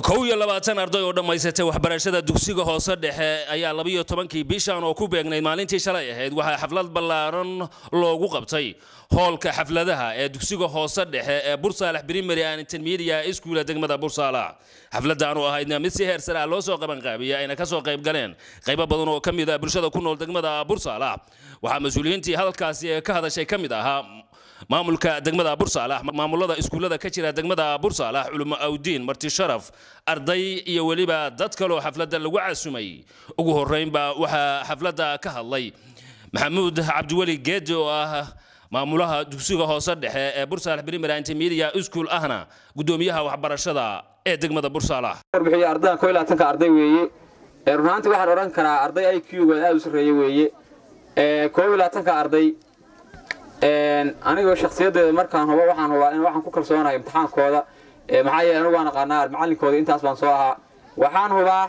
كوي لبعتن أرضي ودم ميزته وحبرشة دكسيجه هاصر ده أي لبيه طبعا كي بيشان أو كوبيعنا مالين تشري هاد وحفلات بلارن لوجو قبطي هول كحفلة ده دكسيجه هاصر ده بورصة لحبرين مريان التنمية إسكولة دقمة بورصة لا حفلة دانو هاينا مسيهر سر الله سوق من قابية أنا كسوق قيب قلنا قيبة بدنو كم إذا برشة كنا دقمة بورصة لا وحمسؤولين تي هذا الكاسي كهذا شيء كم إذا ها maamulka degmada Bursalax maamulada iskuulada ka jira degmada Bursalax culimo awdiin marti sharaf arday iyo waliba dad kale oo xafladda lagu caasumay ugu horeynba waxa xafladda ka hadlay Maxamuud Cabdiwali Geed oo ah maamulaha dugsiga hoose dhexe ee Bursalax Primary Intermediate School ahna gudoomiyaha waxbarashada ee degmada Bursalax bixiyo ardayda 12 arday weeye runtii waxaan oran karaa arday IQ-ga aad u sareeyo weeye 12 arday aniga shakhsiyadeeda markaan hubo waxaan ku kalsoonahay imtixaankooda maxaa yeelay anigu waan aqaanaa macallinkooda intaas baan soo ahaa waxaan hubaa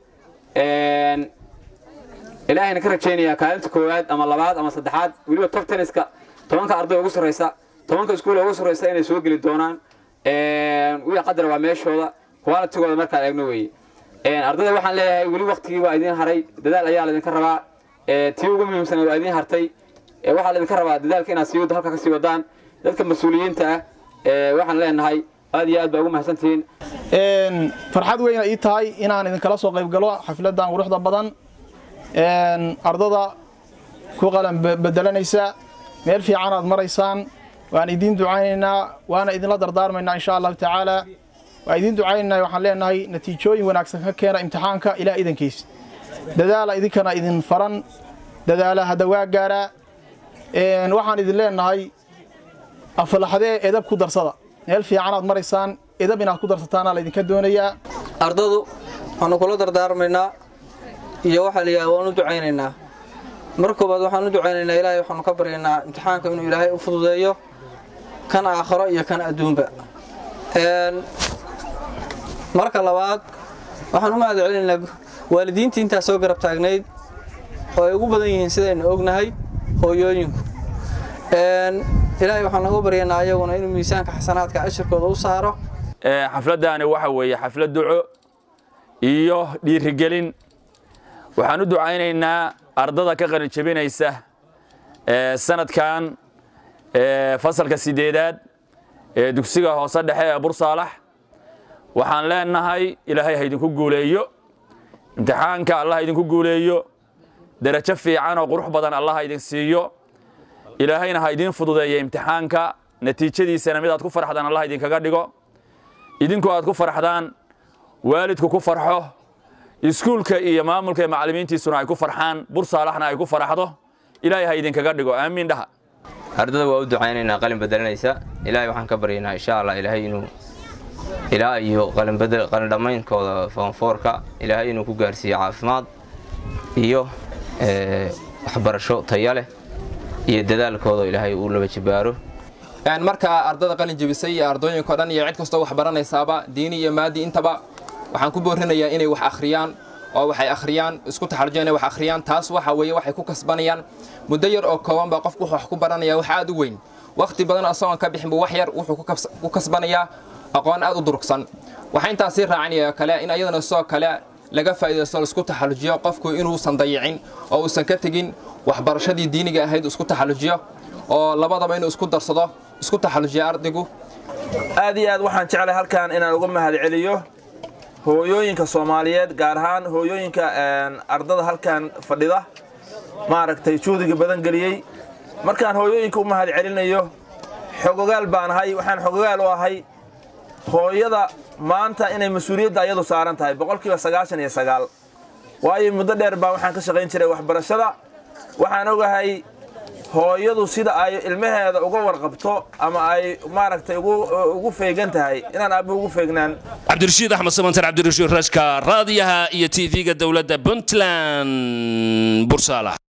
ilaahayna ka rajaynayaa kaalinta koowaad ama labaad ama saddexaad waliba top 10-ka 10ka arday ugu sareysa 10ka iskuul ugu sareysa inay soo gali doonaan wixii qadar waa meeshooda quality-gooda markaan eegno weeye ardayda waxaan leeyahay wali waqtigii waa idin haray dadaal ayaa la idinka rabaa tii ugu muhiimsan waa idin hartay waxa la idinka rabaa dadaalka inaad sii wado halka ka sii wadaan dadka mas'uuliyiinta waxaan leenahay aad iyo aad baa ugu mahadsantihiin farxad weyn ay tahay inaan idin kala soo qayb galo xafladan quruxda badan ardada ku qalan bedelanaysa meel fiican aad maraysaan waan idin ducaynaynaa waana idin la dardaarmaynaa insha Allah taala waa idin ducaynaynaa waxaan leenahay natiijooyin wanaagsan ka keena imtixaanka ilaa idankiis dadaal idinkana idin faran dadaalaha dawaa gaara waxaan idin leenahay aflaxadee edab ku darsada meel fiican aad maraysaan edab inaad ku darsataan la idinka doonayaa ardadu waxaan kula dardaarmaynaa iyo waxa la yiraahdo waan u ducaynaynaa markoobaad waxaan u ducaynaynaa ilaahay waxaan ka baryaynaa imtixaanka inuu ilaahay u fududeeyo kan aakhiro iyo kan adduunba marka labaad waxaan u mahad celinaynaa waalidiinta inta soo garab taagnayd oo ay ugu badan yihiin sidaynu ognahay hooyooyinku ilaahay waxaan ugu baryaynaa ayaguna inuu miisaanka xasanaadka ashirkooda u saaro xafladani waxa weeye xaflad duco iyo dhiirigelin waxaan u ducaynaynaa ardada ka qalin jabinaysa sanadkan fasalka 8aad ee dugsiga hoose dhexe ee Bursalax waxaan leenahay ilaahay ha idinku guuleeyo imtixaanka Allah idinku guuleeyo darajo fiican oo qurux badan Allah idin siiyo ilaahayna ha idin fududeeyo imtixaanka natiijadiisana mid aad ku farxdaan Allah idinkaga dhigo idinku aad ku farxdaan waalidku ku farxo iskuulka iyo maamulka iyo macallimiintiisuna ay ku farxaan Bursalaxna ay ku faraxdo ilaahay ha idinkaga dhigo aamin dhaha ardada waa u ducaynaynaa qalin bedelanaysa ilaahay waxaan ka baryaynaa insha Allah ilaahay inuu ilaa iyo qalin dhammaynkooda form 4ka ilaahay inuu ku gaarsiiyo caafimaad iyo waxbarasho tayo leh iyo dadaalkooda ilaahay uu laba jibaaro marka ardada qalin jabisay iyo ardooyinka dhan iyo cid kasta wax baranaysaaba diini iyo maadi intaba waxaan ku boorinayaa inay wax akhriyaan oo waxay akhriyaan isku taxalujeen wax akhriyaan taas waxa weeye waxay ku kasbanayaan muddo yar oo kooban ba qofku wax ku baranaya wax aad u weyn waqti badan asagoon ka bixin wax yar wuxuu ku kasbanayaa aqoon aad u durugsan waxa intaas raacinayaa kale in ayadana soo kale laga faa'iideysto isku taxalujiyo qofku inuu san dayicin oo uu san ka tagin waxbarashadii diiniga ahayd isku taxalujiyo oo labadaba inuu isku darsado isku taxalujiyo ardaygu aad iyo aad waxaan jeclahay halkaan inaan uga mahad celiyo hooyooyinka Soomaaliyeed gaar ahaan hooyooyinka ardada halkaan fadhida maaragtay juudiga badan galiyay markaan hooyooyinka u mahad celinayo xogogaal baan ahay waxaan xogogaal u ahay hooyada maanta inay mas'uuliyadda ayadu saaran tahay 99% waayo muddo dheer baa waxaan ka shaqayn jiray waxbarashada waxaan ogahay hooyadu sida ay ilmaheeda uga warqabto ama ay maaragtay ugu feegan tahay inaan aab ugu feegnaan Cabdirashiid Axmed Samantar Cabdirashiid Rashka raadiyaha iyo TV-ga dawladda Puntland Bursalax